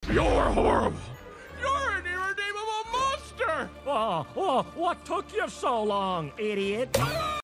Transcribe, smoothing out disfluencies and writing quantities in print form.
You're horrible. You're an irredeemable monster. Oh, what took you so long, idiot?